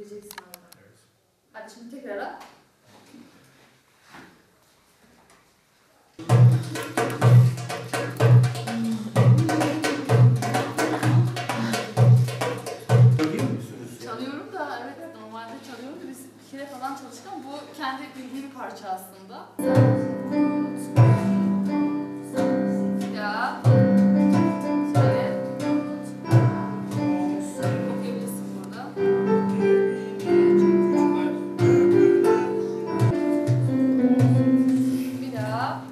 gireceksin arada. Evet. Hadi şimdi tekrar al. Çalıyorum da evet, normalde çalıyorum da biz bir kere falan çalıştık ama bu kendi bildiği bir parça aslında. Ya. Söyle. Okuyabilirsin burada. Bir daha.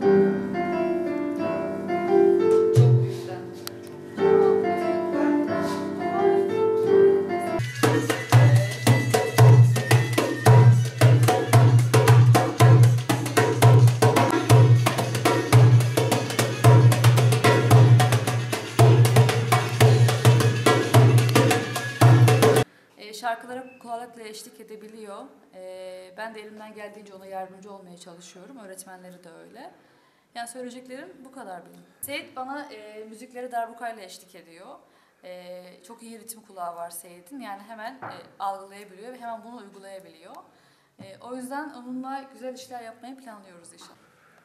Çok büyükten. Şarkılara kolaylıkla eşlik edebiliyor. Ben de elimden geldiğince ona yardımcı olmaya çalışıyorum. Öğretmenleri de öyle. Yani söyleyeceklerim bu kadar benim. Seyit bana müzikleri darbukayla eşlik ediyor. Çok iyi ritim kulağı var Seyit'in. Yani hemen algılayabiliyor ve hemen bunu uygulayabiliyor. O yüzden onunla güzel işler yapmayı planlıyoruz inşallah.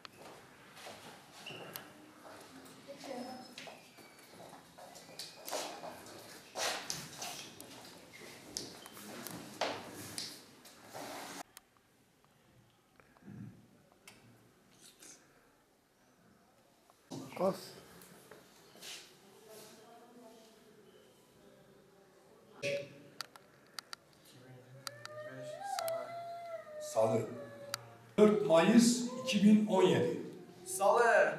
Kas. Salı. 4 Mayıs 2017. Salı.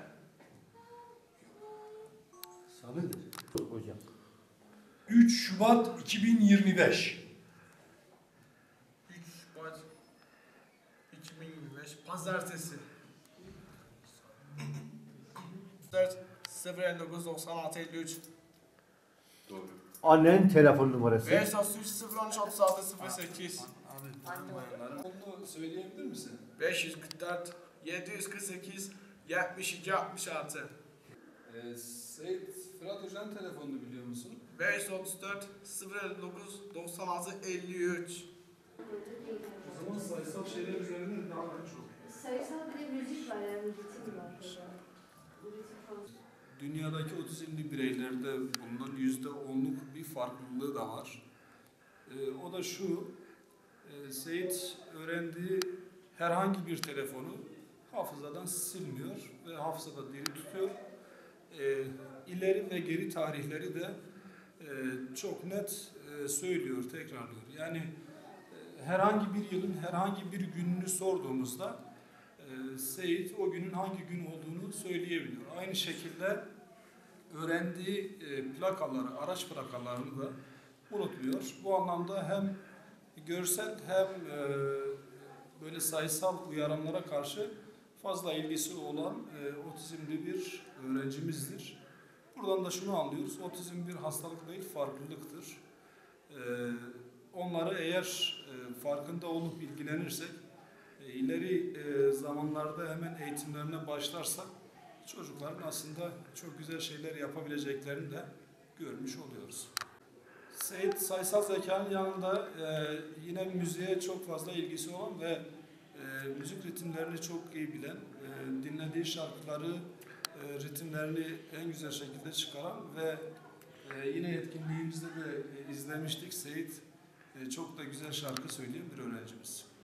Salıdır. Hocam. 3 Şubat 2025. 3 Şubat 2025 Pazartesi. 4 09 96 53. Doğru. Annen telefon numarası. 533 013 36 08. Onu söyleyebilir misin? 544 748 72 66. Seyit Fırat Hoca'nın telefonunu biliyor musun? 534 059 96 53. O zaman sayısal şeyler üzerinde daha çok. Sayısal bir de müzik var, yani ritim var. Dünyadaki otizmli bireylerde bulunan %10'luk bir farklılığı da var. O da şu, Seyit öğrendiği herhangi bir telefonu hafızadan silmiyor ve hafızada diri tutuyor. İleri ve geri tarihleri de çok net söylüyor, tekrarlıyor. Yani herhangi bir yılın herhangi bir gününü sorduğumuzda Seyit o günün hangi gün olduğunu söyleyebiliyor. Aynı şekilde öğrendiği plakaları, araç plakalarını da unutmuyor. Bu anlamda hem görsel hem böyle sayısal uyaranlara karşı fazla ilgisi olan otizmli bir öğrencimizdir. Buradan da şunu anlıyoruz, otizm bir hastalık değil, farklılıktır. Onları eğer farkında olup ilgilenirsek, ileri zamanlarda hemen eğitimlerine başlarsak, çocukların aslında çok güzel şeyler yapabileceklerini de görmüş oluyoruz. Seyit sayısal zekanın yanında yine müziğe çok fazla ilgisi olan ve müzik ritimlerini çok iyi bilen, dinlediği şarkıları, ritimlerini en güzel şekilde çıkaran ve yine etkinliğimizde de izlemiştik. Seyit çok da güzel şarkı söyleyen bir öğrencimiz.